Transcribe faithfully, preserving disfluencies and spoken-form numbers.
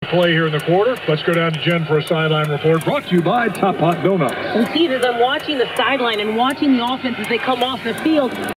play here in the quarter. Let's go down to Jen for a sideline report brought to you by Top Hot Donuts. And Steve, as I'm watching the sideline and watching the offense as they come off the field,